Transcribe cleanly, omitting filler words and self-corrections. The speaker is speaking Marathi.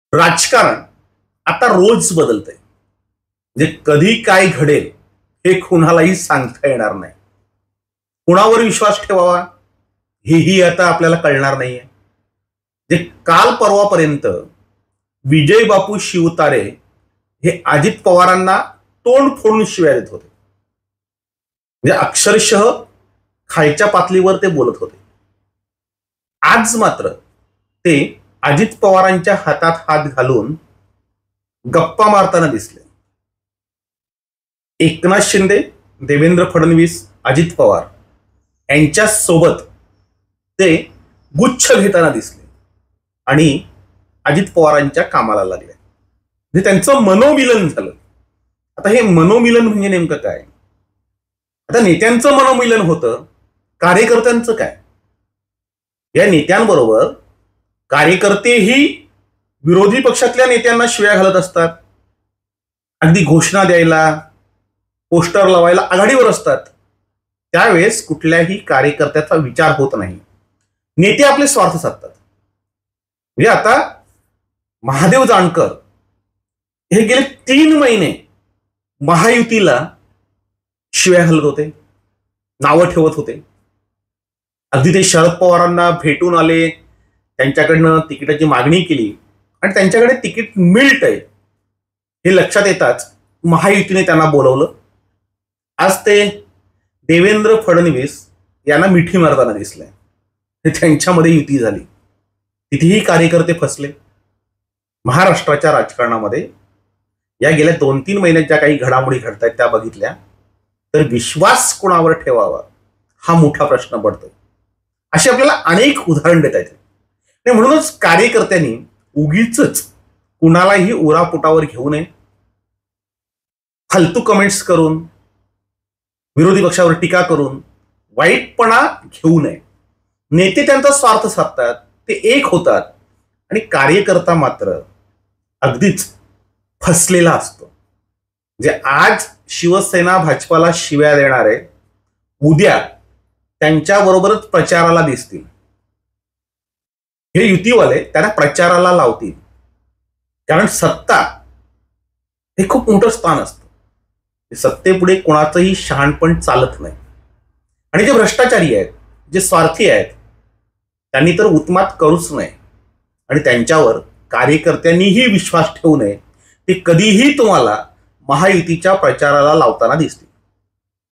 राजकारण आता रोज बदलतंय. म्हणजे कधी काय घडेल हे कुणालाही सांगता येणार नाही. कुणावर विश्वास ठेवावा हेही आता आपल्याला कळणार नाहीये. जे काल परवापर्यंत विजय बापू शिवतारे हे अजित पवारांना तोंड फोडून शिव्या देत होते. म्हणजे अक्षरशः खालच्या पातळीवर ते बोलत होते. आज मात्र ते अजित पवारांच्या हातात हात घालून गप्पा मारताना दिसले. एकनाथ शिंदे, देवेंद्र फडणवीस, अजित पवार यांच्या सोबत ते गुच्छ घेताना दिसले आणि अजित पवारांच्या कामाला लागले. म्हणजे त्यांचं मनोमिलन झालं. आता हे मनोमिलन म्हणजे नेमकं काय? आता नेत्यांचं मनोमिलन होतं, कार्यकर्त्यांचं काय? या नेत्यांबरोबर कार्यकर्तेही विरोधी पक्षातल्या नेत्यांना शिव्या घालत असतात. अगदी घोषणा द्यायला, पोस्टर लावायला आघाडीवर असतात. त्यावेळेस कुठल्याही कार्यकर्त्याचा विचार होत नाही. नेते आपले स्वार्थ साधतात. म्हणजे आता महादेव जानकर हे गेले 3 महिने महायुतीला शिव्या घालत होते, नावं ठेवत होते. अगदी ते शरद पवारांना भेटून आले, त्यांच्याकडनं तिकिटाची मागणी केली आणि त्यांच्याकडे तिकीट मिळतंय हे लक्षात येताच महायुतीने त्यांना बोलवलं. आज ते देवेंद्र फडणवीस यांना मिठी मारताना दिसलंय. त्यांच्यामध्ये युती झाली. तिथेही कार्यकर्ते फसले. महाराष्ट्राच्या राजकारणामध्ये या गेल्या 2-3 महिन्यात ज्या काही घडामोडी घडत आहेत त्या बघितल्या तर विश्वास कोणावर ठेवावा हा मोठा प्रश्न पडतोय. अशी आपल्याला अनेक उदाहरण देता येते. म्हणूनच कार्यकर्त्यांनी उगीच कुणालाही उरापोटावर घेऊ नये. फालतू कमेंट्स करून, विरोधी पक्षावर टीका करून वाईटपणा घेऊ नये. नेते त्यांचा स्वार्थ साधतात, ते एक होतात आणि कार्यकर्ता मात्र अगदीच फसलेला असतो. म्हणजे आज शिवसेना भाजपाला शिव्या देणारे उद्या त्यांच्याबरोबरच प्रचाराला दिसतील. हे युतीवाले त्यांना प्रचाराला लावतील. कारण सत्ता हे खूप मोठं स्थान असतं. सत्तेपुढे कोणाचंही शहाणपण चालत नाही. आणि जे भ्रष्टाचारी आहेत, जे स्वार्थी आहेत, त्यांनी तर उत्मात करूच नये आणि त्यांच्यावर कार्यकर्त्यांनीही विश्वास ठेवू नये. ते कधीही तुम्हाला महायुतीच्या प्रचाराला लावताना दिसतील.